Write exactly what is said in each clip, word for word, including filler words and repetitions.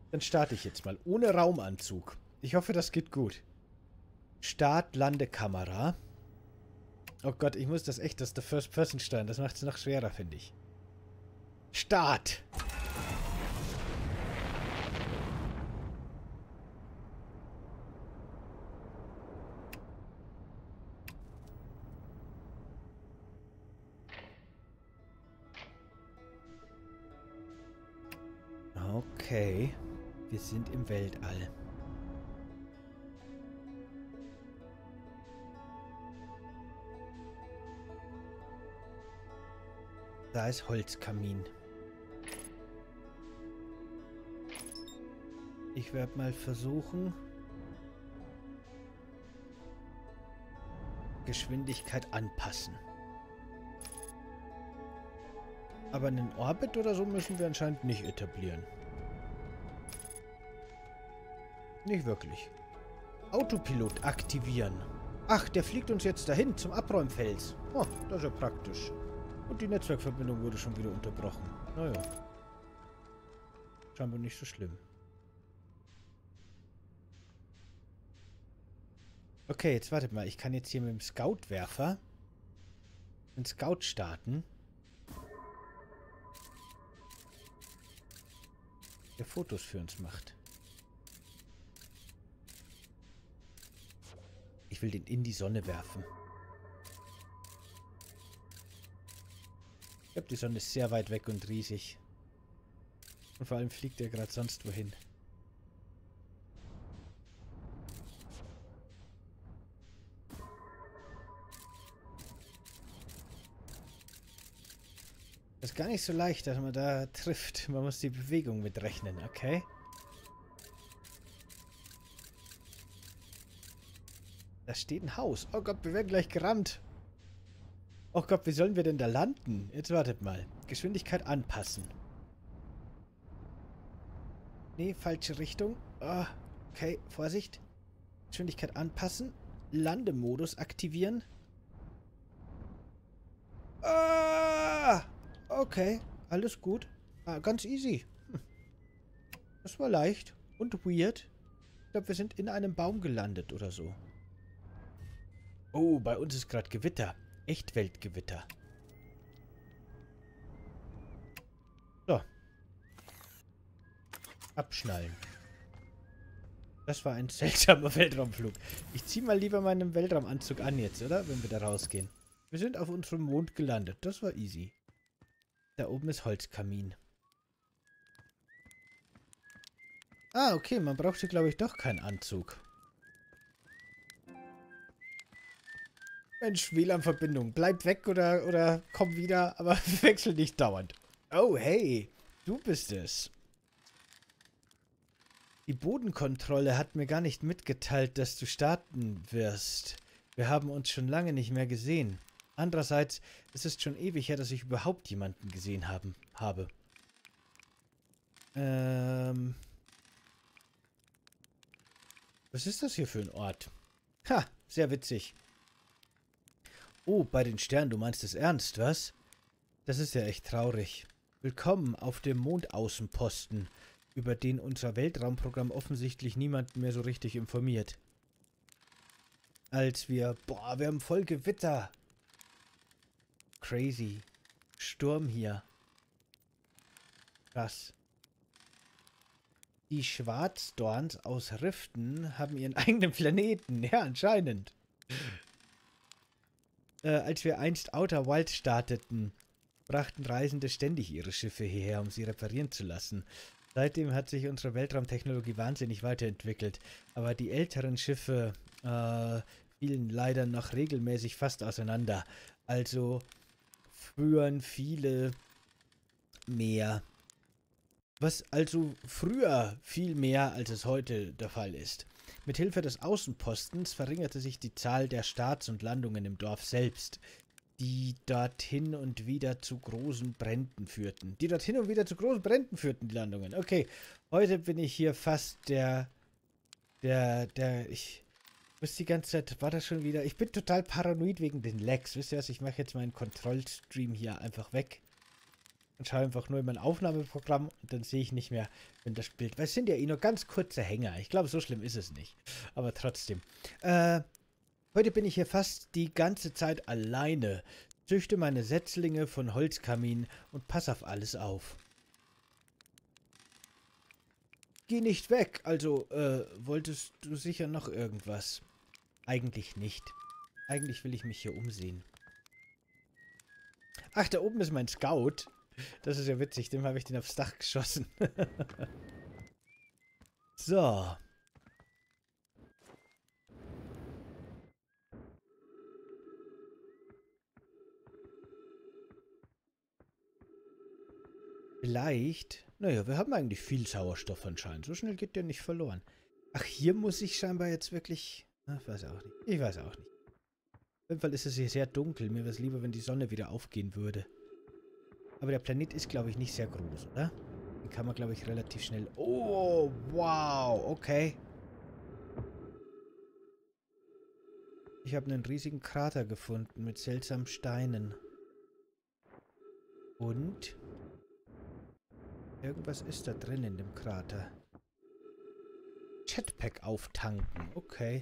Dann starte ich jetzt mal. Ohne Raumanzug. Ich hoffe, das geht gut. Start, Landekamera. Oh Gott, ich muss das echt, das ist der First Person steuern. Das macht es noch schwerer, finde ich. Start! Okay. Wir sind im Weltall. Da ist Holzkamin. Ich werde mal versuchen, Geschwindigkeit anpassen. Aber einen Orbit oder so müssen wir anscheinend nicht etablieren. Nicht wirklich. Autopilot aktivieren. Ach, der fliegt uns jetzt dahin zum Abräumfels. Oh, das ist ja praktisch. Und die Netzwerkverbindung wurde schon wieder unterbrochen. Naja. Scheinbar nicht so schlimm. Okay, jetzt wartet mal. Ich kann jetzt hier mit dem Scout-Werfer einen Scout starten. Der Fotos für uns macht. Ich will den in die Sonne werfen. Ich glaube, die Sonne ist sehr weit weg und riesig. Und vor allem fliegt er gerade sonst wohin. Das ist gar nicht so leicht, dass man da trifft. Man muss die Bewegung mitrechnen, okay? Da steht ein Haus. Oh Gott, wir werden gleich gerammt. Oh Gott, wie sollen wir denn da landen? Jetzt wartet mal. Geschwindigkeit anpassen. Nee, falsche Richtung. Oh, okay, Vorsicht. Geschwindigkeit anpassen. Landemodus aktivieren. Ah! Okay, alles gut. Ah, ganz easy. Hm. Das war leicht und weird. Ich glaube, wir sind in einem Baum gelandet oder so. Oh, bei uns ist gerade Gewitter. Echtweltgewitter. So. Abschnallen. Das war ein seltsamer Weltraumflug. Ich ziehe mal lieber meinen Weltraumanzug an jetzt, oder? Wenn wir da rausgehen. Wir sind auf unserem Mond gelandet. Das war easy. Da oben ist Holzkamin. Ah, okay. Man braucht hier, glaube ich, doch keinen Anzug. Mensch, W L A N-Verbindung. Bleib weg oder, oder komm wieder, aber wechsel nicht dauernd. Oh, hey. Du bist es. Die Bodenkontrolle hat mir gar nicht mitgeteilt, dass du starten wirst. Wir haben uns schon lange nicht mehr gesehen. Andererseits ist es schon ewig her, dass ich überhaupt jemanden gesehen haben, habe. Ähm... Was ist das hier für ein Ort? Ha, sehr witzig. Oh, bei den Sternen, du meinst es ernst, was? Das ist ja echt traurig. Willkommen auf dem Mondaußenposten, über den unser Weltraumprogramm offensichtlich niemanden mehr so richtig informiert. Als wir... Boah, wir haben voll Gewitter. Crazy. Sturm hier. Krass. Die Schwarzdorns aus Riften haben ihren eigenen Planeten. Ja, anscheinend. Äh, als wir einst Outer Wild starteten, brachten Reisende ständig ihre Schiffe hierher, um sie reparieren zu lassen. Seitdem hat sich unsere Weltraumtechnologie wahnsinnig weiterentwickelt. Aber die älteren Schiffe äh, fielen leider noch regelmäßig fast auseinander. Also früher viele mehr. Was also früher viel mehr, als es heute der Fall ist. Mithilfe des Außenpostens verringerte sich die Zahl der Starts und Landungen im Dorf selbst, die dorthin und wieder zu großen Bränden führten. Die dorthin und wieder zu großen Bränden führten, die Landungen. Okay, heute bin ich hier fast der, der, der, ich muss die ganze Zeit, war das schon wieder, ich bin total paranoid wegen den Lags. Wisst ihr was, ich mache jetzt meinen Kontrollstream hier einfach weg. und schaue einfach nur in mein Aufnahmeprogramm und dann sehe ich nicht mehr, wenn das Bild... Weil es sind ja eh nur ganz kurze Hänger. Ich glaube, so schlimm ist es nicht. Aber trotzdem. Äh, heute bin ich hier fast die ganze Zeit alleine. Züchte meine Setzlinge von Holzkamin und pass auf alles auf. Geh nicht weg. Also, äh, wolltest du sicher noch irgendwas? Eigentlich nicht. Eigentlich will ich mich hier umsehen. Ach, da oben ist mein Scout. Das ist ja witzig. Dem habe ich den aufs Dach geschossen. So. Vielleicht... Naja, wir haben eigentlich viel Sauerstoff anscheinend. So schnell geht der nicht verloren. Ach, hier muss ich scheinbar jetzt wirklich... Ach, ich weiß auch nicht. Ich weiß auch nicht. Auf jeden Fall ist es hier sehr dunkel. Mir wäre es lieber, wenn die Sonne wieder aufgehen würde. Aber der Planet ist, glaube ich, nicht sehr groß, oder? Den kann man, glaube ich, relativ schnell... Oh, wow, okay. Ich habe einen riesigen Krater gefunden mit seltsamen Steinen. Und... irgendwas ist da drin in dem Krater. Jetpack auftanken, okay.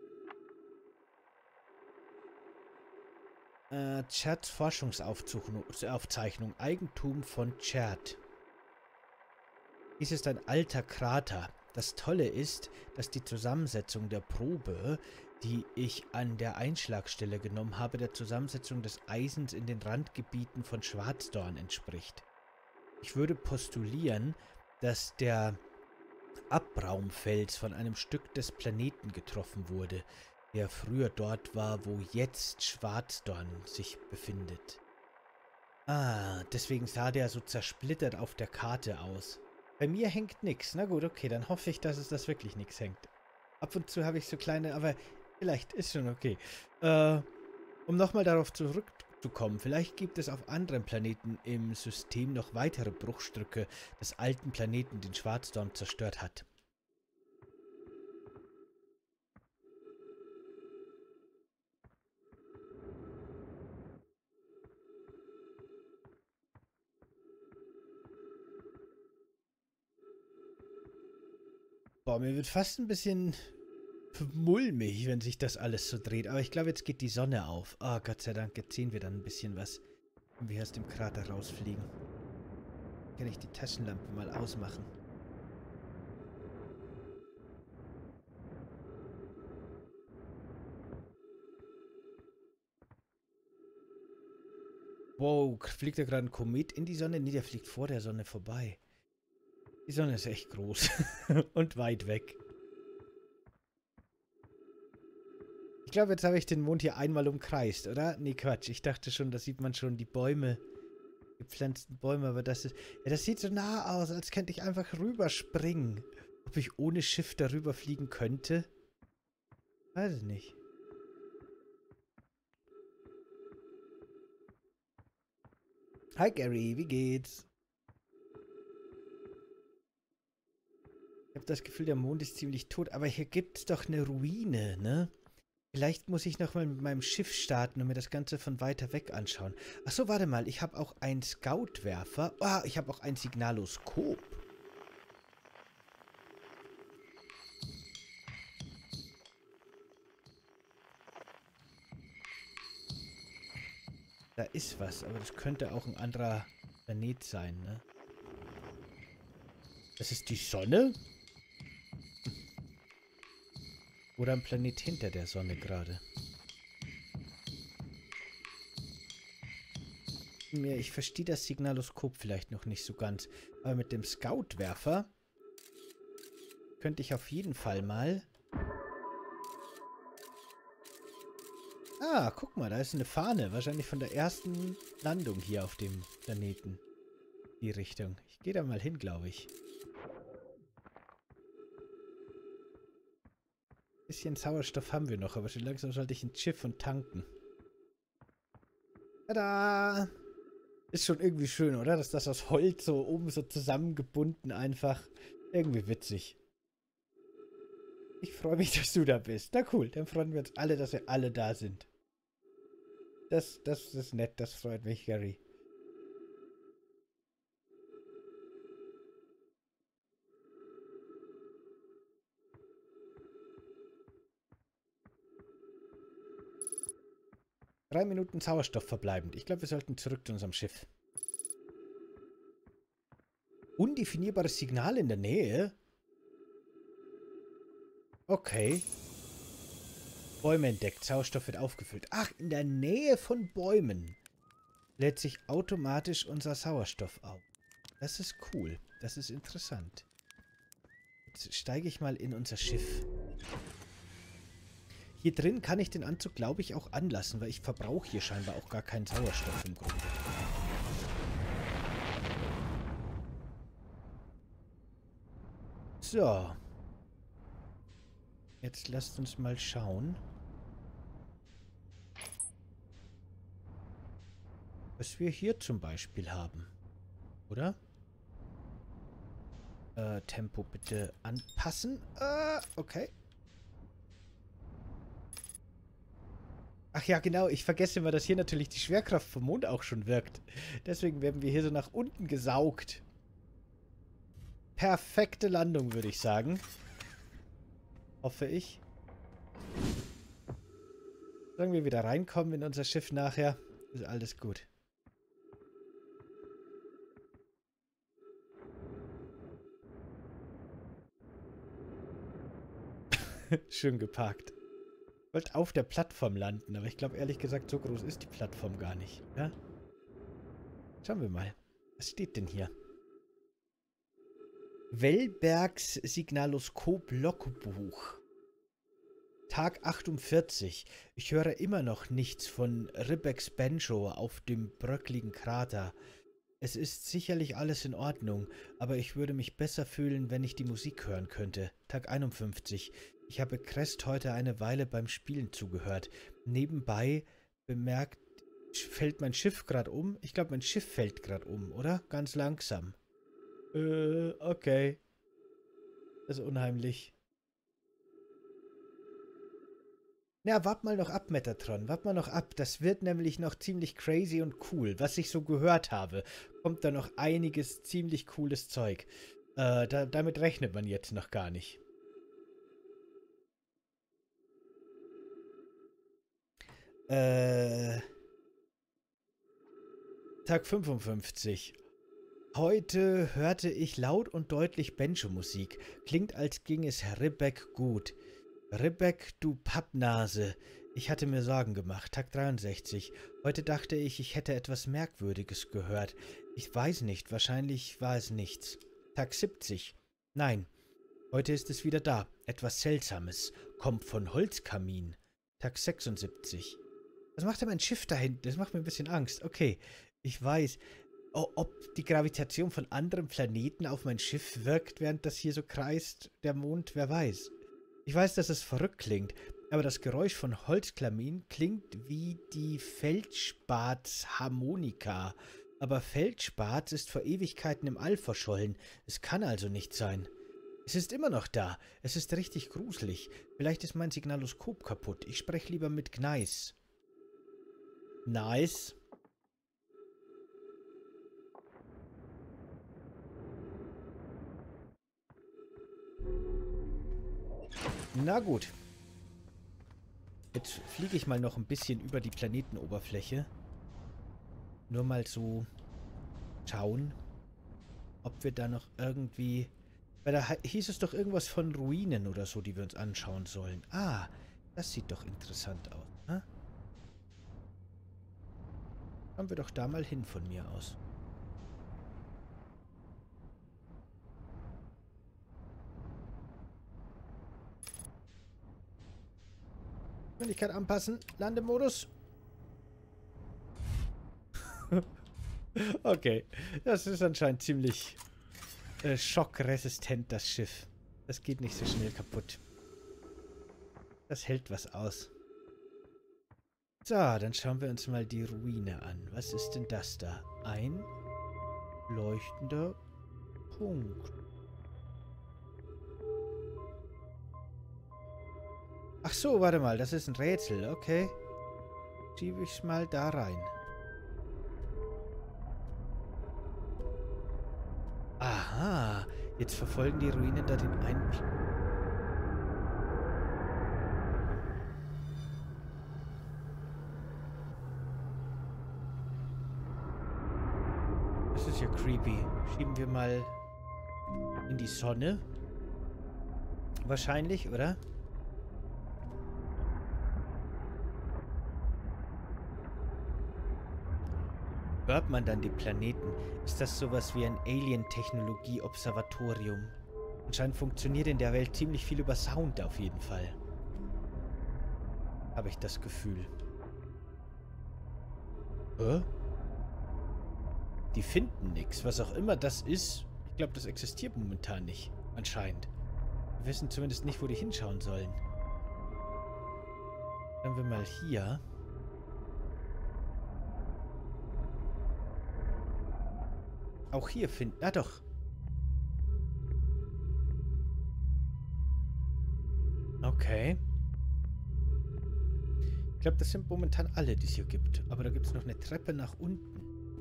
Äh, Chats Forschungsaufzeichnung. Eigentum von Chat. Dies ist ein alter Krater. Das Tolle ist, dass die Zusammensetzung der Probe, die ich an der Einschlagstelle genommen habe, der Zusammensetzung des Eisens in den Randgebieten von Schwarzdorn entspricht. Ich würde postulieren, dass der Abraumfels von einem Stück des Planeten getroffen wurde, der früher dort war, wo jetzt Schwarzdorn sich befindet. Ah, deswegen sah der so zersplittert auf der Karte aus. Bei mir hängt nix. Na gut, okay, dann hoffe ich, dass es das wirklich nix hängt. Ab und zu habe ich so kleine, aber vielleicht ist schon okay. Äh, um nochmal darauf zurückzukommen, vielleicht gibt es auf anderen Planeten im System noch weitere Bruchstücke des alten Planeten, den Schwarzdorn zerstört hat. Boah, mir wird fast ein bisschen mulmig, wenn sich das alles so dreht. Aber ich glaube, jetzt geht die Sonne auf. Ah, oh, Gott sei Dank, jetzt sehen wir dann ein bisschen was, wenn wir aus dem Krater rausfliegen. Kann ich die Taschenlampe mal ausmachen. Wow, fliegt da gerade ein Komet in die Sonne? Nee, der fliegt vor der Sonne vorbei. Die Sonne ist echt groß und weit weg. Ich glaube, jetzt habe ich den Mond hier einmal umkreist, oder? Nee, Quatsch. Ich dachte schon, da sieht man schon die Bäume, die gepflanzten Bäume, aber das ist... Ja, das sieht so nah aus, als könnte ich einfach rüberspringen. Ob ich ohne Schiff darüber fliegen könnte? Weiß ich nicht. Hi Gary, wie geht's? Ich habe das Gefühl, der Mond ist ziemlich tot, aber hier gibt es doch eine Ruine, ne? Vielleicht muss ich nochmal mit meinem Schiff starten und mir das Ganze von weiter weg anschauen. Achso, warte mal, ich habe auch einen Scoutwerfer. Ah, ich habe auch ein Signaloskop. Da ist was, aber das könnte auch ein anderer Planet sein, ne? Das ist die Sonne? Oder ein Planet hinter der Sonne gerade. Ich verstehe das Signaloskop vielleicht noch nicht so ganz. Aber mit dem Scoutwerfer könnte ich auf jeden Fall mal... Ah, guck mal, da ist eine Fahne. Wahrscheinlich von der ersten Landung hier auf dem Planeten. Die Richtung. Ich gehe da mal hin, glaube ich. Ein bisschen Sauerstoff haben wir noch, aber schon langsam sollte ich ins Schiff und tanken. Tada! Ist schon irgendwie schön, oder? Dass das aus Holz so oben so zusammengebunden einfach. Irgendwie witzig. Ich freue mich, dass du da bist. Na cool, dann freuen wir uns alle, dass wir alle da sind. Das, das ist nett, das freut mich, Gary. Drei Minuten Sauerstoff verbleibend. Ich glaube, wir sollten zurück zu unserem Schiff. Undefinierbares Signal in der Nähe? Okay. Bäume entdeckt. Sauerstoff wird aufgefüllt. Ach, in der Nähe von Bäumen lädt sich automatisch unser Sauerstoff auf. Das ist cool. Das ist interessant. Jetzt steige ich mal in unser Schiff. Hier drin kann ich den Anzug, glaube ich, auch anlassen, weil ich verbrauche hier scheinbar auch gar keinen Sauerstoff im Grunde. So. Jetzt lasst uns mal schauen, was wir hier zum Beispiel haben. Oder? Äh, Tempo bitte anpassen. Äh, okay. Ach ja, genau. Ich vergesse immer, dass hier natürlich die Schwerkraft vom Mond auch schon wirkt. Deswegen werden wir hier so nach unten gesaugt. Perfekte Landung, würde ich sagen. Hoffe ich. Solange wir wieder reinkommen in unser Schiff nachher, ist alles gut. Schön geparkt. Ich wollte auf der Plattform landen, aber ich glaube ehrlich gesagt, so groß ist die Plattform gar nicht. Ja? Schauen wir mal. Was steht denn hier? Wellbergs Signaloskop-Logbuch. Tag achtundvierzig. Ich höre immer noch nichts von Ribbecks Banjo auf dem bröckligen Krater. Es ist sicherlich alles in Ordnung, aber ich würde mich besser fühlen, wenn ich die Musik hören könnte. Tag einundfünfzig. Ich habe Crest heute eine Weile beim Spielen zugehört. Nebenbei bemerkt, fällt mein Schiff gerade um. Ich glaube, mein Schiff fällt gerade um, oder? Ganz langsam. Äh, okay. Das ist unheimlich. Na, wart mal noch ab, Metatron. Wart mal noch ab. Das wird nämlich noch ziemlich crazy und cool. Was ich so gehört habe, kommt da noch einiges ziemlich cooles Zeug. Äh, da, damit rechnet man jetzt noch gar nicht. Äh... Tag fünfundfünfzig. Heute hörte ich laut und deutlich Banjo-Musik. Klingt, als ging es Ribbeck gut. Ribbeck, du Pappnase. Ich hatte mir Sorgen gemacht. Tag dreiundsechzig. Heute dachte ich, ich hätte etwas Merkwürdiges gehört. Ich weiß nicht, wahrscheinlich war es nichts. Tag siebzig. Nein, heute ist es wieder da. Etwas Seltsames. Kommt von Holzkamin. Tag sechsundsiebzig. Was macht denn mein Schiff da hinten? Das macht mir ein bisschen Angst. Okay, ich weiß. Oh, ob die Gravitation von anderen Planeten auf mein Schiff wirkt, während das hier so kreist, der Mond, wer weiß. Ich weiß, dass es verrückt klingt, aber das Geräusch von Holzklamin klingt wie die Feldspats-Harmonika. Aber Feldspats ist vor Ewigkeiten im All verschollen. Es kann also nicht sein. Es ist immer noch da. Es ist richtig gruselig. Vielleicht ist mein Signaloskop kaputt. Ich spreche lieber mit Gneis. Nice. Na gut. Jetzt fliege ich mal noch ein bisschen über die Planetenoberfläche. Nur mal so schauen, ob wir da noch irgendwie... Weil da hieß es doch irgendwas von Ruinen oder so, die wir uns anschauen sollen. Ah, das sieht doch interessant aus. Ne? Kommen wir doch da mal hin von mir aus. Geschwindigkeit anpassen. Landemodus. Okay. Das ist anscheinend ziemlich äh, schockresistent, das Schiff. Das geht nicht so schnell kaputt. Das hält was aus. So, dann schauen wir uns mal die Ruine an. Was ist denn das da? Ein leuchtender Punkt. Ach so, warte mal, das ist ein Rätsel, okay. Schiebe ich mal da rein. Aha, jetzt verfolgen die Ruinen da den Einblick. Das ist ja creepy. Schieben wir mal in die Sonne. Wahrscheinlich, oder? Hört man dann die Planeten? Ist das sowas wie ein Alien-Technologie-Observatorium? Anscheinend funktioniert in der Welt ziemlich viel über Sound auf jeden Fall. Habe ich das Gefühl. Hä? Die finden nichts. Was auch immer das ist. Ich glaube, das existiert momentan nicht. Anscheinend. Wir wissen zumindest nicht, wo die hinschauen sollen. Dann wir mal hier. Auch hier finden... Ah doch. Okay. Ich glaube, das sind momentan alle, die es hier gibt. Aber da gibt es noch eine Treppe nach unten.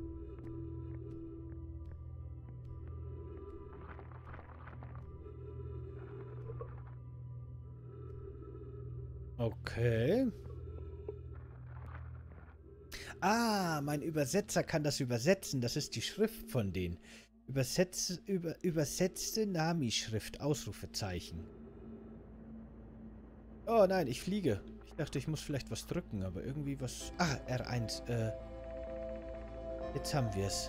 Okay. Ah, mein Übersetzer kann das übersetzen. Das ist die Schrift von denen. Übersetz, über, übersetzte Nami-Schrift, Ausrufezeichen. Oh nein, ich fliege. Ich dachte, ich muss vielleicht was drücken, aber irgendwie was... Ah, R eins. Äh, jetzt haben wir es.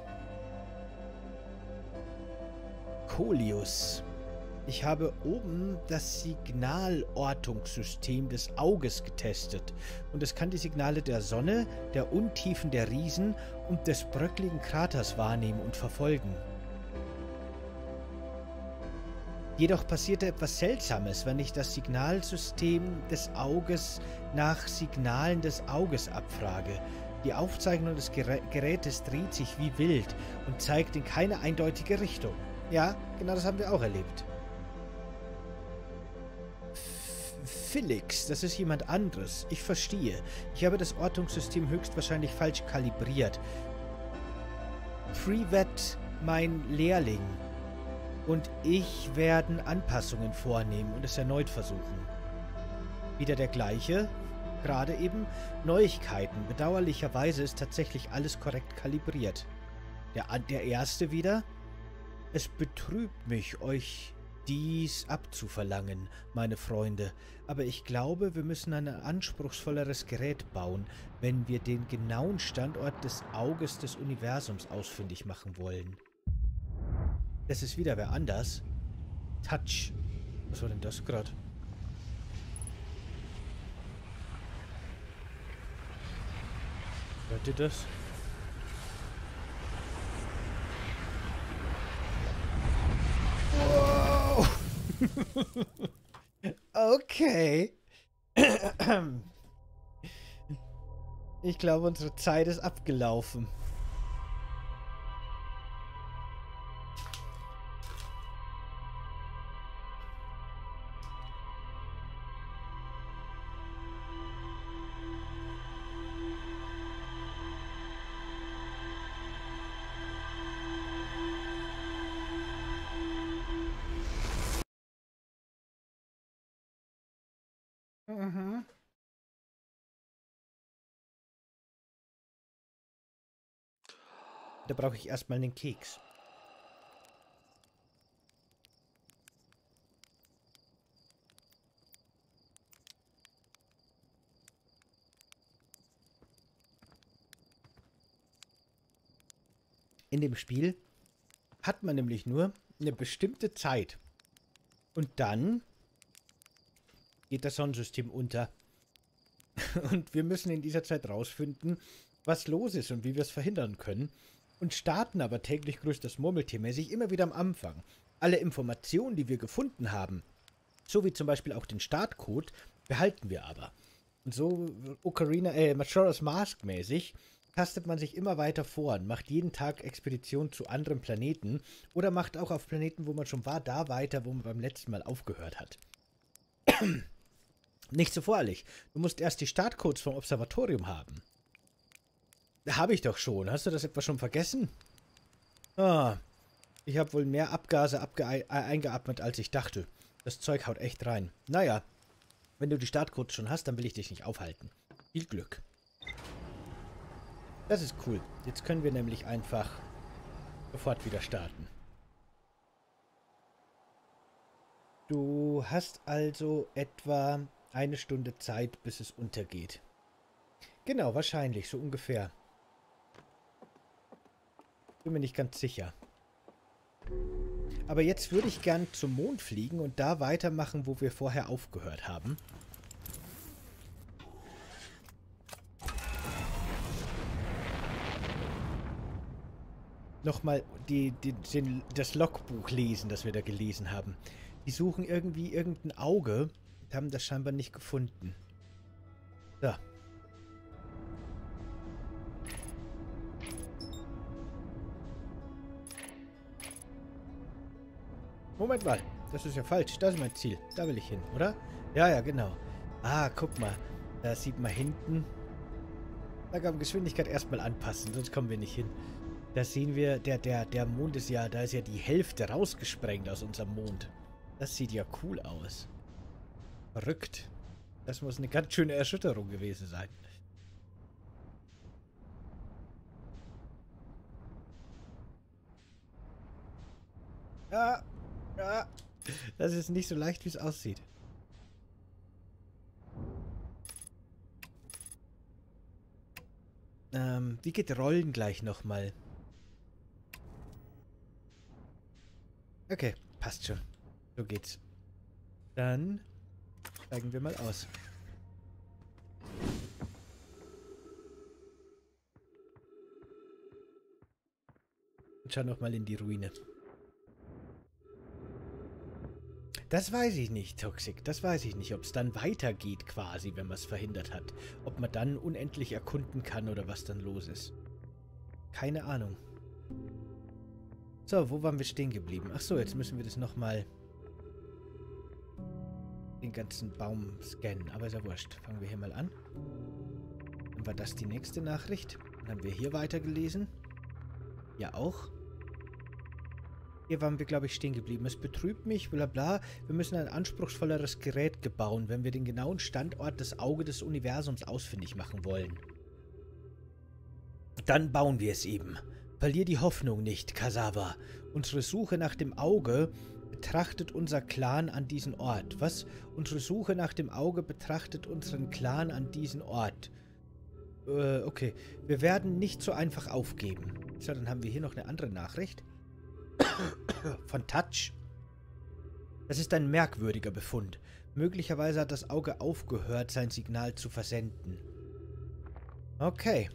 Coleus. Ich habe oben das Signalortungssystem des Auges getestet. Und es kann die Signale der Sonne, der Untiefen der Riesen und des bröckligen Kraters wahrnehmen und verfolgen. Jedoch passierte etwas Seltsames, wenn ich das Signalsystem des Auges nach Signalen des Auges abfrage. Die Aufzeichnung des Gerä Gerätes dreht sich wie wild und zeigt in keine eindeutige Richtung. Ja, genau das haben wir auch erlebt. Felix, das ist jemand anderes. Ich verstehe. Ich habe das Ortungssystem höchstwahrscheinlich falsch kalibriert. Privet, mein Lehrling, und ich werden Anpassungen vornehmen und es erneut versuchen. Wieder der gleiche, gerade eben. Neuigkeiten. Bedauerlicherweise ist tatsächlich alles korrekt kalibriert. Der, der erste wieder. Es betrübt mich, euch dies abzuverlangen, meine Freunde, aber ich glaube, wir müssen ein anspruchsvolleres Gerät bauen, wenn wir den genauen Standort des Auges des Universums ausfindig machen wollen. Das ist wieder wer anders. Touch. Was war denn das gerade? Hört ihr das? Okay. Ich glaube, unsere Zeit ist abgelaufen. Mhm. Da brauche ich erstmal einen Keks. In dem Spiel hat man nämlich nur eine bestimmte Zeit. Und dann geht das Sonnensystem unter. Und wir müssen in dieser Zeit rausfinden, was los ist und wie wir es verhindern können. Und starten aber täglich grüßt das Murmeltiermäßig immer wieder am Anfang. Alle Informationen, die wir gefunden haben, so wie zum Beispiel auch den Startcode, behalten wir aber. Und so Ocarina, äh, Majora's Mask mäßig tastet man sich immer weiter vor und macht jeden Tag Expeditionen zu anderen Planeten oder macht auch auf Planeten, wo man schon war, da weiter, wo man beim letzten Mal aufgehört hat. Nicht so voreilig. Du musst erst die Startcodes vom Observatorium haben. Habe ich doch schon. Hast du das etwa schon vergessen? Ah, ich habe wohl mehr Abgase abge eingeatmet, als ich dachte. Das Zeug haut echt rein. Naja, wenn du die Startcodes schon hast, dann will ich dich nicht aufhalten. Viel Glück. Das ist cool. Jetzt können wir nämlich einfach Sofort wieder starten. Du hast also etwa eine Stunde Zeit, bis es untergeht. Genau, wahrscheinlich, so ungefähr. Bin mir nicht ganz sicher. Aber jetzt würde ich gern zum Mond fliegen und da weitermachen, wo wir vorher aufgehört haben. Nochmal die, die, den, das Logbuch lesen, das wir da gelesen haben. Die suchen irgendwie irgendein Auge und haben das scheinbar nicht gefunden. So. Moment mal, das ist ja falsch. Das ist mein Ziel. Da will ich hin, oder? Ja, ja, genau. Ah, guck mal. Da sieht man hinten. Da kann man Geschwindigkeit erstmal anpassen, sonst kommen wir nicht hin. Da sehen wir, der, der, der Mond ist ja, da ist ja die Hälfte rausgesprengt aus unserem Mond. Das sieht ja cool aus. Verrückt. Das muss eine ganz schöne Erschütterung gewesen sein. Ja, ja. Das ist nicht so leicht, wie es aussieht. Ähm, wie geht Rollen gleich nochmal? Okay, passt schon. So geht's. Dann steigen wir mal aus. Und schauen nochmal in die Ruine. Das weiß ich nicht, Toxic. Das weiß ich nicht, ob es dann weitergeht quasi, wenn man es verhindert hat. Ob man dann unendlich erkunden kann oder was dann los ist. Keine Ahnung. So, wo waren wir stehen geblieben? Ach so, jetzt müssen wir das nochmal den ganzen Baum scannen. Aber ist ja wurscht. Fangen wir hier mal an. Dann war das die nächste Nachricht. Dann haben wir hier weitergelesen. Ja, auch. Hier waren wir, glaube ich, stehen geblieben. Es betrübt mich, bla bla. Wir müssen ein anspruchsvolleres Gerät gebauen, wenn wir den genauen Standort des Auge des Universums ausfindig machen wollen. Dann bauen wir es eben. Verlier die Hoffnung nicht, Cassava. Unsere Suche nach dem Auge betrachtet unser Clan an diesen Ort. Was? Unsere Suche nach dem Auge betrachtet unseren Clan an diesen Ort. Äh, okay. Wir werden nicht so einfach aufgeben. So, dann haben wir hier noch eine andere Nachricht. Von Touch. Das ist ein merkwürdiger Befund. Möglicherweise hat das Auge aufgehört, sein Signal zu versenden. Okay.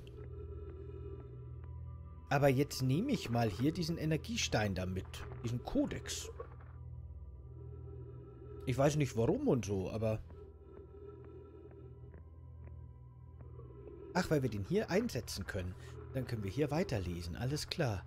Aber jetzt nehme ich mal hier diesen Energiestein damit. Diesen Kodex. Ich weiß nicht warum und so, aber... Ach, weil wir den hier einsetzen können. Dann können wir hier weiterlesen. Alles klar.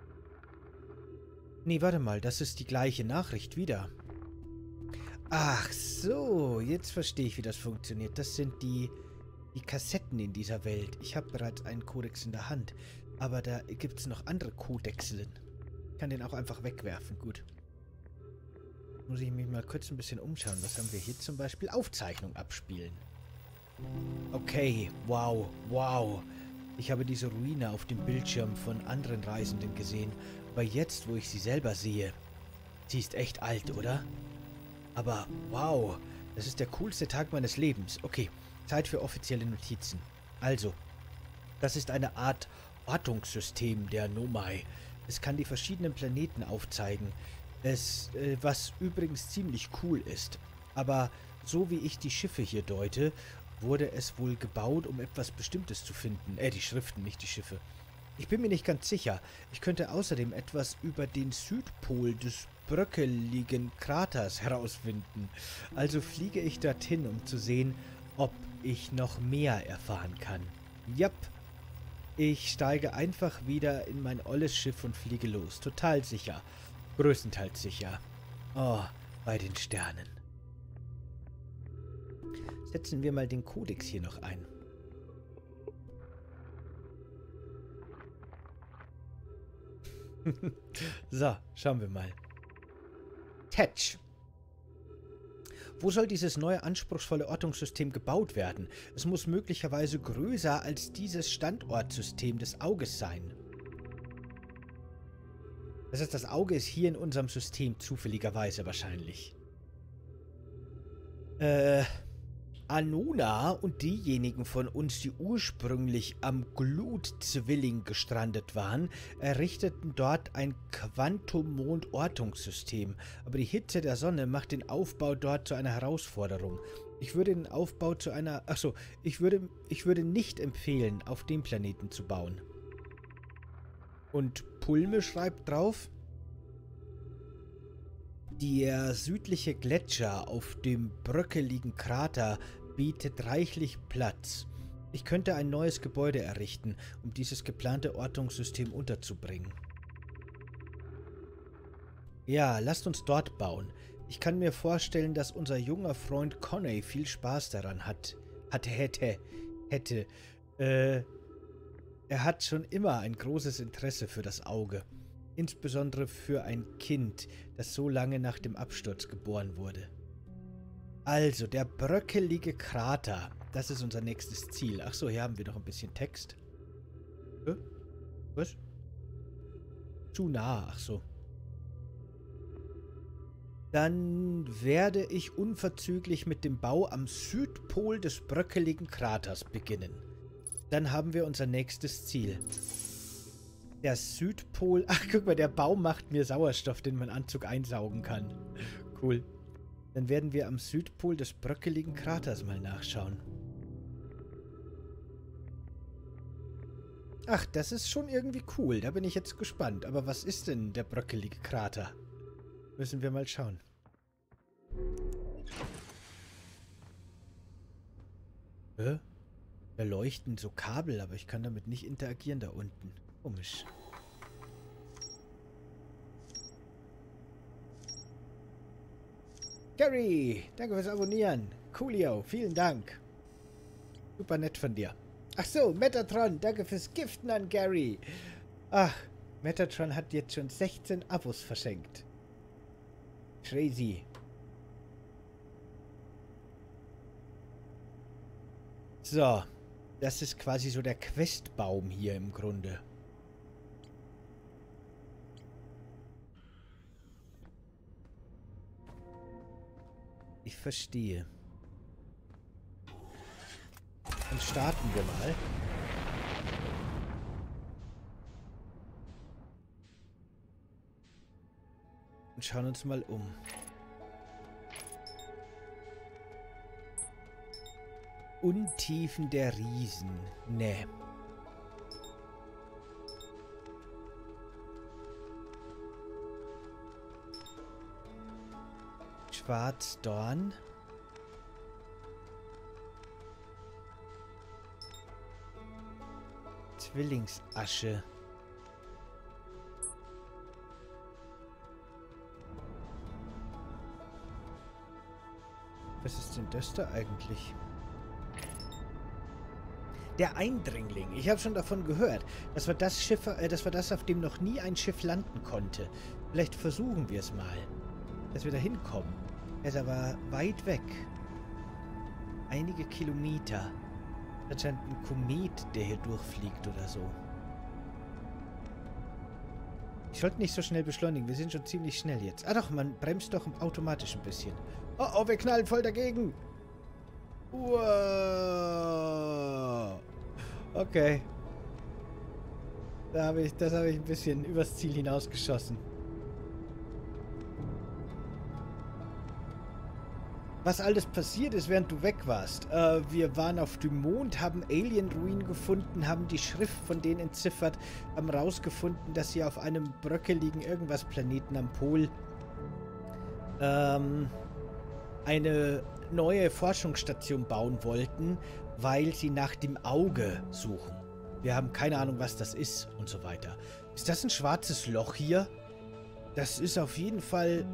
Nee, warte mal. Das ist die gleiche Nachricht wieder. Ach so. Jetzt verstehe ich, wie das funktioniert. Das sind die, die Kassetten in dieser Welt. Ich habe bereits einen Kodex in der Hand. Aber da gibt es noch andere Kodexen. Ich kann den auch einfach wegwerfen. Gut. Muss ich mich mal kurz ein bisschen umschauen. Was haben wir hier zum Beispiel? Aufzeichnung abspielen. Okay. Wow. Wow. Ich habe diese Ruine auf dem Bildschirm von anderen Reisenden gesehen. Aber jetzt, wo ich sie selber sehe... Sie ist echt alt, oder? Aber wow. Das ist der coolste Tag meines Lebens. Okay. Zeit für offizielle Notizen. Also. Das ist eine Art... Ortungssystem der Nomai. Es kann die verschiedenen Planeten aufzeigen. Es, äh, was übrigens ziemlich cool ist. Aber so wie ich die Schiffe hier deute, wurde es wohl gebaut, um etwas Bestimmtes zu finden. Äh, die Schriften, nicht die Schiffe. Ich bin mir nicht ganz sicher. Ich könnte außerdem etwas über den Südpol des bröckeligen Kraters herausfinden. Also fliege ich dorthin, um zu sehen, ob ich noch mehr erfahren kann. Jap. Ich steige einfach wieder in mein olles Schiff und fliege los. Total sicher. Größtenteils sicher. Oh, bei den Sternen. Setzen wir mal den Kodex hier noch ein. So, schauen wir mal. Tetch. Wo soll dieses neue anspruchsvolle Ortungssystem gebaut werden? Es muss möglicherweise größer als dieses Standortsystem des Auges sein. Das heißt, das Auge ist hier in unserem System zufälligerweise wahrscheinlich. Äh, Anuna und diejenigen von uns, die ursprünglich am Glut-Zwilling gestrandet waren, errichteten dort ein Quantum-Mond-Ortungssystem. Aber die Hitze der Sonne macht den Aufbau dort zu einer Herausforderung. Ich würde den Aufbau zu einer... Achso, ich würde, ich würde nicht empfehlen, auf dem Planeten zu bauen. Und Pulme schreibt drauf: Der südliche Gletscher auf dem bröckeligen Krater bietet reichlich Platz. Ich könnte ein neues Gebäude errichten, um dieses geplante Ortungssystem unterzubringen. Ja, lasst uns dort bauen. Ich kann mir vorstellen, dass unser junger Freund Conney viel Spaß daran hat. Hat, hätte, hätte. Äh, er hat schon immer ein großes Interesse für das Auge. Insbesondere für ein Kind, das so lange nach dem Absturz geboren wurde. Also, der bröckelige Krater. Das ist unser nächstes Ziel. Ach so, hier haben wir noch ein bisschen Text. Hä? Was? Zu nah, ach so. Dann werde ich unverzüglich mit dem Bau am Südpol des bröckeligen Kraters beginnen. Dann haben wir unser nächstes Ziel. Der Südpol... Ach, guck mal, der Baum macht mir Sauerstoff, den mein Anzug einsaugen kann. Cool. Dann werden wir am Südpol des bröckeligen Kraters mal nachschauen. Ach, das ist schon irgendwie cool. Da bin ich jetzt gespannt. Aber was ist denn der bröckelige Krater? Müssen wir mal schauen. Hä? Da leuchten so Kabel, aber ich kann damit nicht interagieren da unten. Komisch. Gary, danke fürs Abonnieren. Coolio, vielen Dank. Super nett von dir. Ach so, Metatron, danke fürs Giften an Gary. Ach, Metatron hat jetzt schon sechzehn Abos verschenkt. Crazy. So, das ist quasi so der Questbaum hier im Grunde. Ich verstehe. Dann starten wir mal. Und schauen uns mal um. Untiefen der Riesen. Nee. Schwarzdorn. Zwillingsasche. Was ist denn das da eigentlich? Der Eindringling. Ich habe schon davon gehört. Das war das Schiff, äh, das war das, auf dem noch nie ein Schiff landen konnte. Vielleicht versuchen wir es mal, dass wir da hinkommen. Er ist aber weit weg. Einige Kilometer. Das scheint ein Komet, der hier durchfliegt oder so. Ich sollte nicht so schnell beschleunigen. Wir sind schon ziemlich schnell jetzt. Ah doch, man bremst doch automatisch ein bisschen. Oh, oh, wir knallen voll dagegen. Wow. Okay. Da habe ich, das habe ich ein bisschen übers Ziel hinausgeschossen. Was alles passiert ist, während du weg warst. Äh, wir waren auf dem Mond, haben Alien-Ruinen gefunden, haben die Schrift von denen entziffert, haben rausgefunden, dass sie auf einem bröckeligen Irgendwas-Planeten am Pol ähm, eine neue Forschungsstation bauen wollten, weil sie nach dem Auge suchen. Wir haben keine Ahnung, was das ist und so weiter. Ist das ein schwarzes Loch hier? Das ist auf jeden Fall...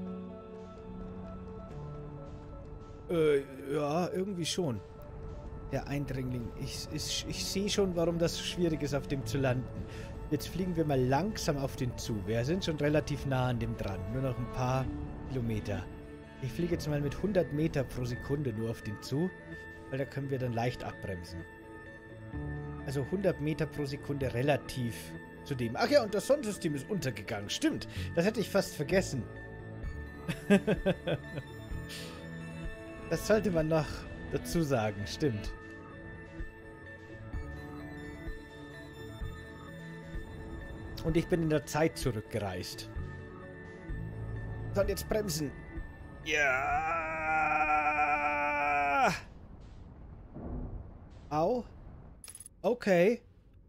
Äh, ja, irgendwie schon. Der Eindringling. Ich, ich, ich sehe schon, warum das so schwierig ist, auf dem zu landen. Jetzt fliegen wir mal langsam auf den zu. Wir sind schon relativ nah an dem dran. Nur noch ein paar Kilometer. Ich fliege jetzt mal mit hundert Meter pro Sekunde nur auf den zu, weil da können wir dann leicht abbremsen. Also hundert Meter pro Sekunde relativ zudem. Ach ja, und das Sonnensystem ist untergegangen. Stimmt, das hätte ich fast vergessen. Das sollte man noch dazu sagen, stimmt. Und ich bin in der Zeit zurückgereist. So, und jetzt bremsen. Ja. Au. Okay.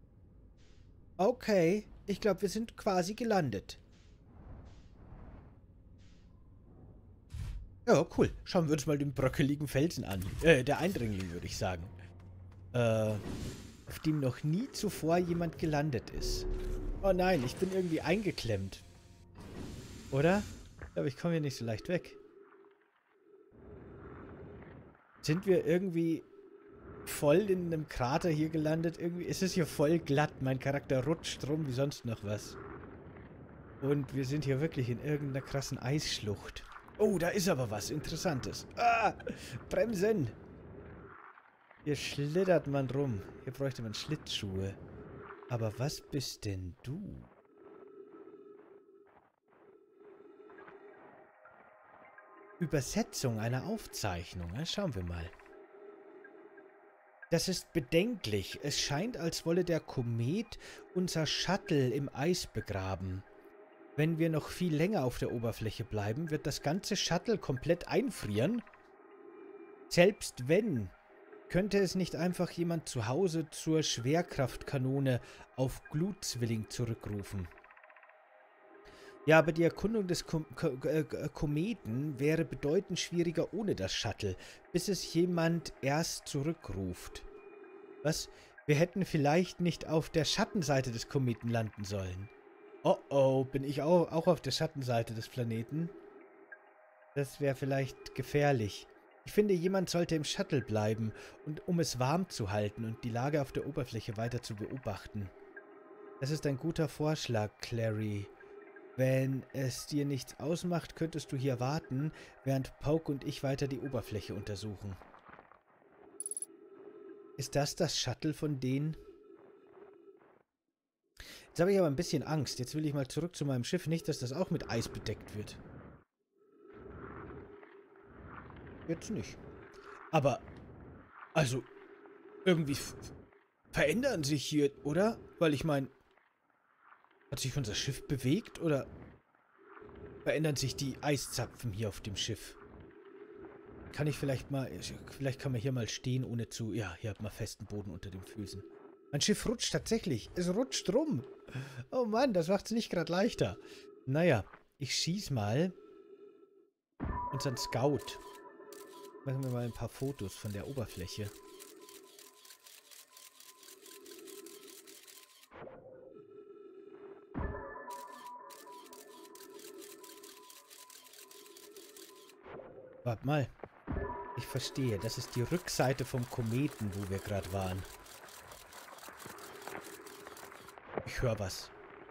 Okay. Ich glaube, wir sind quasi gelandet. Ja, cool. Schauen wir uns mal den bröckeligen Felsen an. Äh, der Eindringling, würde ich sagen. Äh, auf dem noch nie zuvor jemand gelandet ist. Oh nein, ich bin irgendwie eingeklemmt. Oder? Ich glaube, ich komme hier nicht so leicht weg. Sind wir irgendwie voll in einem Krater hier gelandet? Irgendwie ist es hier voll glatt. Mein Charakter rutscht rum wie sonst noch was. Und wir sind hier wirklich in irgendeiner krassen Eisschlucht. Oh, da ist aber was Interessantes. Ah, bremsen! Hier schlittert man rum. Hier bräuchte man Schlittschuhe. Aber was bist denn du? Übersetzung einer Aufzeichnung. Na, schauen wir mal. Das ist bedenklich. Es scheint, als wolle der Komet unser Shuttle im Eis begraben. Wenn wir noch viel länger auf der Oberfläche bleiben, wird das ganze Shuttle komplett einfrieren. Selbst wenn, könnte es nicht einfach jemand zu Hause zur Schwerkraftkanone auf Glutzwilling zurückrufen. Ja, aber die Erkundung des Kom Ko äh, Kometen wäre bedeutend schwieriger ohne das Shuttle, bis es jemand erst zurückruft. Was? Wir hätten vielleicht nicht auf der Schattenseite des Kometen landen sollen. Oh oh, bin ich auch, auch auf der Schattenseite des Planeten? Das wäre vielleicht gefährlich. Ich finde, jemand sollte im Shuttle bleiben, und, um es warm zu halten und die Lage auf der Oberfläche weiter zu beobachten. Das ist ein guter Vorschlag, Clary. Wenn es dir nichts ausmacht, könntest du hier warten, während Poke und ich weiter die Oberfläche untersuchen. Ist das das Shuttle von denen? Jetzt habe ich aber ein bisschen Angst. Jetzt will ich mal zurück zu meinem Schiff. Nicht, dass das auch mit Eis bedeckt wird. Jetzt nicht. Aber, also, irgendwie verändern sich hier, oder? Weil ich meine, hat sich unser Schiff bewegt, oder verändern sich die Eiszapfen hier auf dem Schiff? Kann ich vielleicht mal, vielleicht kann man hier mal stehen, ohne zu, ja, hier hat man festen Boden unter den Füßen. Mein Schiff rutscht tatsächlich. Es rutscht rum. Oh Mann, das macht es nicht gerade leichter. Naja, ich schieß mal unseren Scout. Machen wir mal ein paar Fotos von der Oberfläche. Warte mal. Ich verstehe. Das ist die Rückseite vom Kometen, wo wir gerade waren. Ich höre was.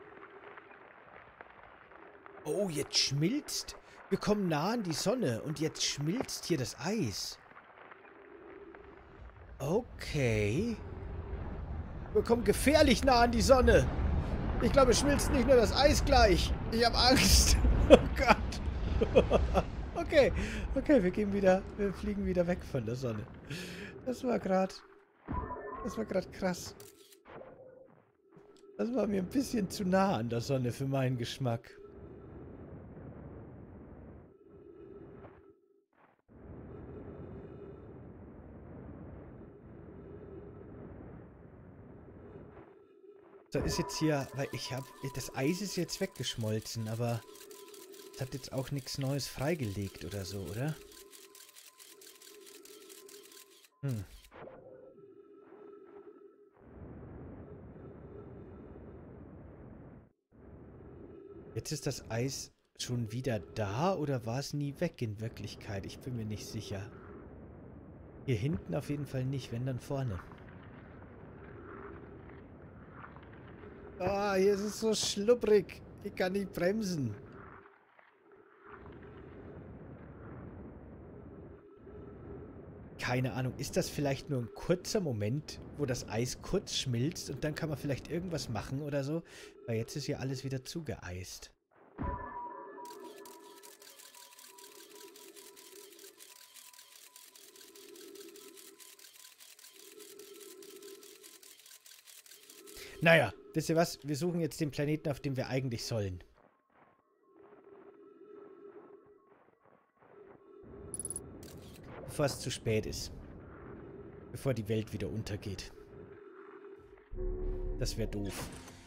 Oh, jetzt schmilzt. Wir kommen nah an die Sonne und jetzt schmilzt hier das Eis. Okay. Wir kommen gefährlich nah an die Sonne. Ich glaube, es schmilzt nicht nur das Eis gleich. Ich habe Angst. Oh Gott. Okay. Okay, wir gehen wieder, wir fliegen wieder weg von der Sonne. Das war gerade, das war gerade krass. Das war mir ein bisschen zu nah an der Sonne für meinen Geschmack. Da ist jetzt hier, weil ich habe, das Eis ist jetzt weggeschmolzen, aber es hat jetzt auch nichts Neues freigelegt oder so, oder? Hm. Jetzt ist das Eis schon wieder da oder war es nie weg in Wirklichkeit? Ich bin mir nicht sicher. Hier hinten auf jeden Fall nicht, wenn dann vorne. Ah, hier ist es so schlubbrig. Ich kann nicht bremsen. keine Ahnung. Ist das vielleicht nur ein kurzer Moment, wo das Eis kurz schmilzt und dann kann man vielleicht irgendwas machen oder so? Weil jetzt ist ja alles wieder zugeeist. Naja, wisst ihr was? Wir suchen jetzt den Planeten, auf dem wir eigentlich sollen. Bevor es zu spät ist. Bevor die Welt wieder untergeht. Das wäre doof.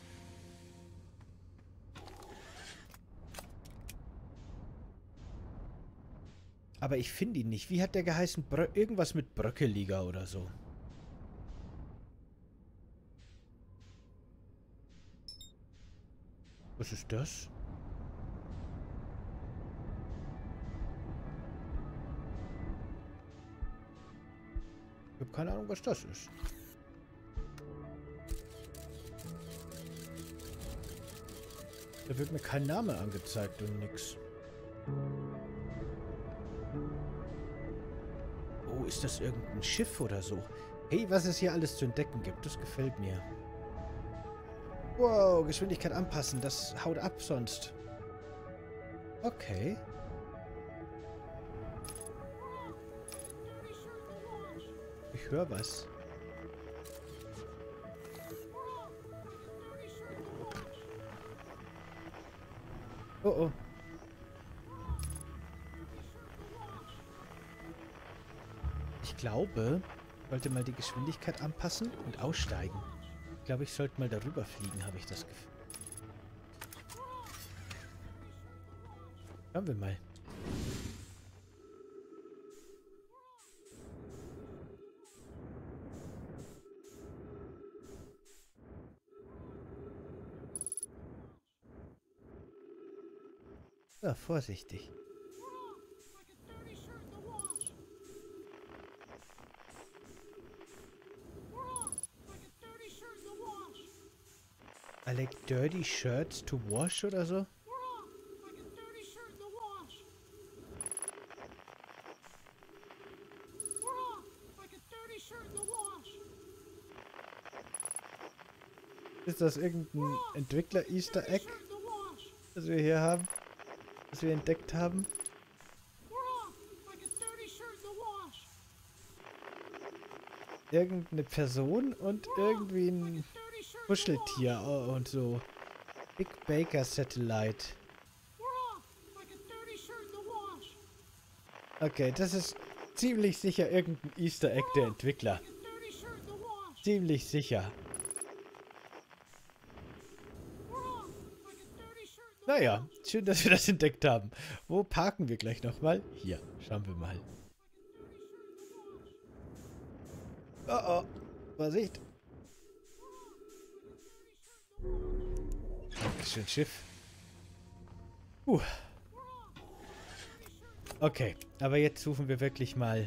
Aber ich finde ihn nicht. Wie hat der geheißen? Brö irgendwas mit Bröckeliger oder so. Was ist das? Ich habe keine Ahnung, was das ist. Da wird mir kein Name angezeigt und nix. Oh, ist das irgendein Schiff oder so? Hey, was es hier alles zu entdecken gibt, das gefällt mir. Wow, Geschwindigkeit anpassen, das haut ab sonst. Okay. Ich höre was. Oh oh. Ich glaube, ich wollte mal die Geschwindigkeit anpassen und aussteigen. Ich glaube, ich sollte mal darüber fliegen, habe ich das Gefühl. Schauen wir mal. Ja, vorsichtig. I like dirty shirts to wash oder so? Ist das irgendein Entwickler-Easter Egg, das wir hier haben? Das wir entdeckt haben? Irgendeine Person und irgendwie ein Kuscheltier und so. Big Baker Satellite. Okay, das ist ziemlich sicher irgendein Easter Egg der Entwickler. Ziemlich sicher. Naja, schön, dass wir das entdeckt haben. Wo parken wir gleich nochmal? Hier, schauen wir mal. Oh oh, Vorsicht. Dankeschön, Schiff. Uh. Okay, aber jetzt suchen wir wirklich mal.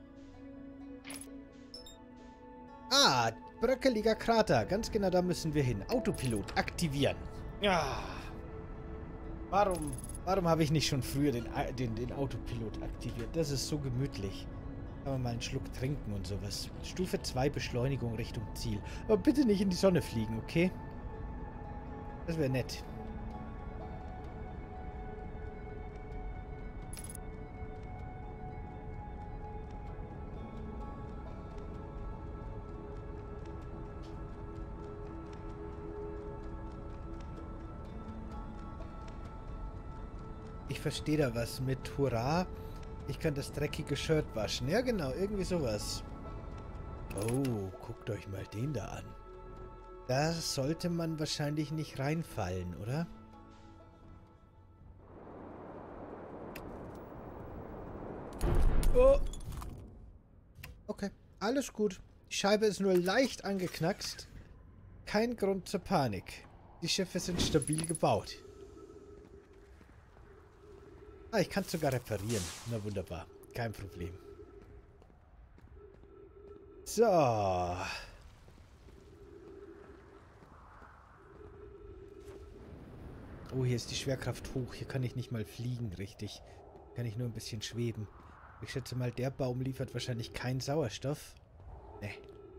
Ah, bröckeliger Krater. Ganz genau, da müssen wir hin. Autopilot aktivieren. Ja. Warum, warum habe ich nicht schon früher den, den, den Autopilot aktiviert? Das ist so gemütlich. Kann man mal einen Schluck trinken und sowas. Stufe zwei Beschleunigung Richtung Ziel. Aber bitte nicht in die Sonne fliegen, okay? Das wäre nett. Ich verstehe da was mit Hurra. Ich kann das dreckige Shirt waschen. Ja, genau, irgendwie sowas. Oh, guckt euch mal den da an. Da sollte man wahrscheinlich nicht reinfallen, oder? Oh. Okay, alles gut. Die Scheibe ist nur leicht angeknackst. Kein Grund zur Panik. Die Schiffe sind stabil gebaut. Ah, ich kann es sogar reparieren. Na wunderbar. Kein Problem. So. Oh, hier ist die Schwerkraft hoch. Hier kann ich nicht mal fliegen, richtig. Kann ich nur ein bisschen schweben. Ich schätze mal, der Baum liefert wahrscheinlich keinen Sauerstoff. Nee.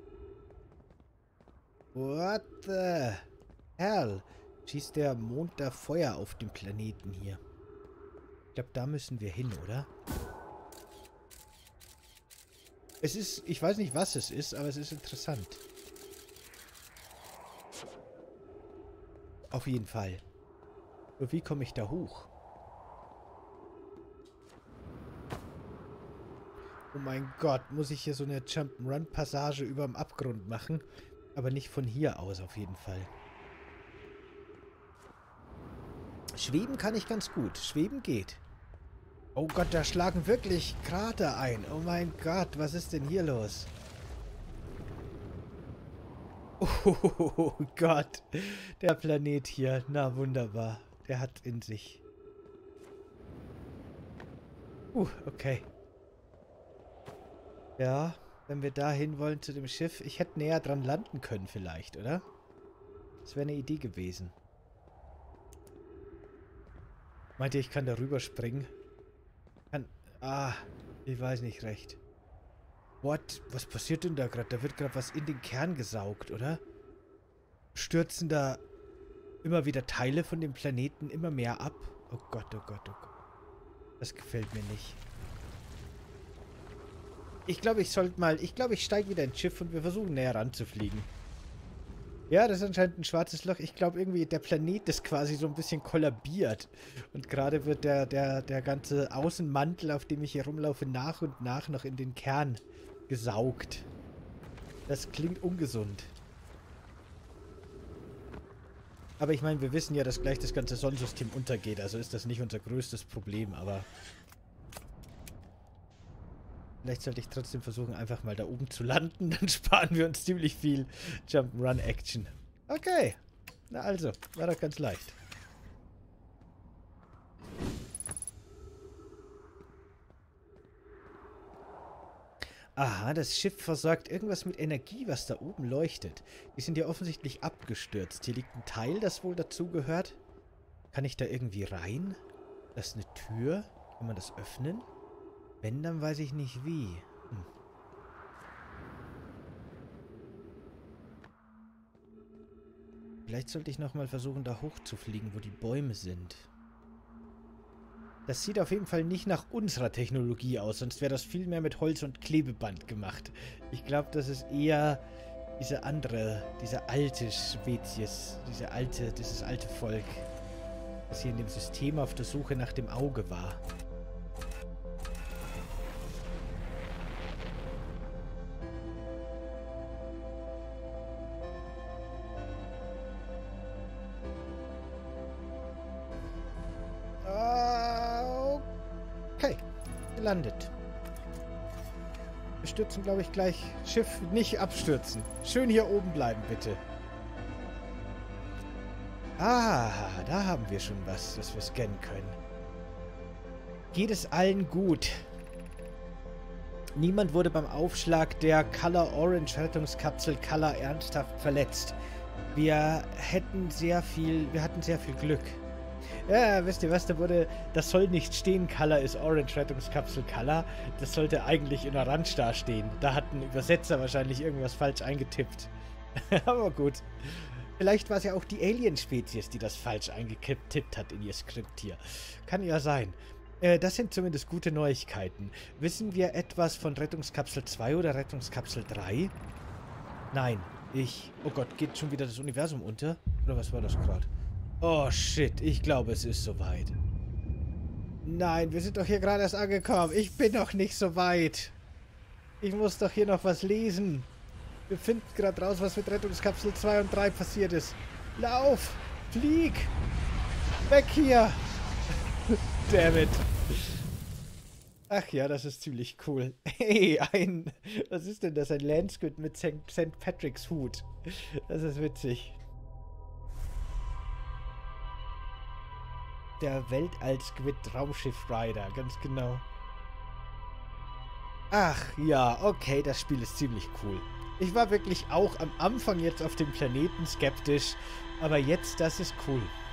What the hell? Schießt der Mond da Feuer auf dem Planeten hier? Ich glaube, da müssen wir hin, oder? Es ist, ich weiß nicht, was es ist, aber es ist interessant. Auf jeden Fall. Nur wie komme ich da hoch? Oh mein Gott, muss ich hier so eine Jump'n'Run-Passage über dem Abgrund machen? Aber nicht von hier aus, auf jeden Fall. Schweben kann ich ganz gut. Schweben geht. Oh Gott, da schlagen wirklich Krater ein. Oh mein Gott, was ist denn hier los? Oh Gott, der Planet hier. Na, wunderbar. Der hat in sich. Uh, okay. Ja, wenn wir da hin wollen zu dem Schiff. Ich hätte näher dran landen können vielleicht, oder? Das wäre eine Idee gewesen. Meint ihr, ich kann da rüberspringen? Kann... Ah, ich weiß nicht recht. What? Was passiert denn da gerade? Da wird gerade was in den Kern gesaugt, oder? Stürzen da immer wieder Teile von dem Planeten immer mehr ab? Oh Gott, oh Gott, oh Gott. Das gefällt mir nicht. Ich glaube, ich sollte mal... Ich glaube, ich steige wieder ins Schiff und wir versuchen näher ranzufliegen. Ja, das ist anscheinend ein schwarzes Loch. Ich glaube irgendwie, der Planet ist quasi so ein bisschen kollabiert. Und gerade wird der, der, der ganze Außenmantel, auf dem ich hier rumlaufe, nach und nach noch in den Kern gesaugt. Das klingt ungesund. Aber ich meine, wir wissen ja, dass gleich das ganze Sonnensystem untergeht. Also ist das nicht unser größtes Problem, aber... Vielleicht sollte ich trotzdem versuchen, einfach mal da oben zu landen. Dann sparen wir uns ziemlich viel Jump'n'Run-Action. Okay. Na also, war doch ganz leicht. Aha, das Schiff versorgt irgendwas mit Energie, was da oben leuchtet. Die sind ja offensichtlich abgestürzt. Hier liegt ein Teil, das wohl dazugehört. Kann ich da irgendwie rein? Das ist eine Tür. Kann man das öffnen? Wenn, dann weiß ich nicht wie. Hm. Vielleicht sollte ich nochmal versuchen, da hochzufliegen, wo die Bäume sind. Das sieht auf jeden Fall nicht nach unserer Technologie aus, sonst wäre das viel mehr mit Holz und Klebeband gemacht. Ich glaube, das ist eher diese andere, diese alte Spezies, diese alte, dieses alte Volk, das hier in dem System auf der Suche nach dem Auge war. Landet. Wir stürzen, glaube ich, gleich. Schiff nicht abstürzen. Schön hier oben bleiben, bitte. Ah, da haben wir schon was, das wir scannen können. Geht es allen gut? Niemand wurde beim Aufschlag der Color Orange Rettungskapsel Color ernsthaft verletzt. Wir hätten sehr viel, wir hatten sehr viel Glück. Ja, wisst ihr was, da wurde, das soll nicht stehen, Color ist Orange, Rettungskapsel Color. Das sollte eigentlich in Orange da stehen. Da hat ein Übersetzer wahrscheinlich irgendwas falsch eingetippt. Aber gut. Vielleicht war es ja auch die Alien-Spezies, die das falsch eingetippt hat in ihr Skript hier. Kann ja sein. Äh, das sind zumindest gute Neuigkeiten. Wissen wir etwas von Rettungskapsel zwei oder Rettungskapsel drei? Nein, ich... Oh Gott, geht schon wieder das Universum unter? Oder was war das gerade? Oh shit, ich glaube, es ist soweit. Nein, wir sind doch hier gerade erst angekommen. Ich bin noch nicht so weit. Ich muss doch hier noch was lesen. Wir finden gerade raus, was mit Rettungskapsel zwei und drei passiert ist. Lauf! Flieg! Weg hier! Damn it. Ach ja, das ist ziemlich cool. Hey, ein... Was ist denn das? Ein Landsquid mit Sankt Patricks Hut. Das ist witzig. Der Weltall-Squid-Raumschiff-Rider, ganz genau. Ach ja, okay, das Spiel ist ziemlich cool. Ich war wirklich auch am Anfang jetzt auf dem Planeten skeptisch, aber jetzt, das ist cool.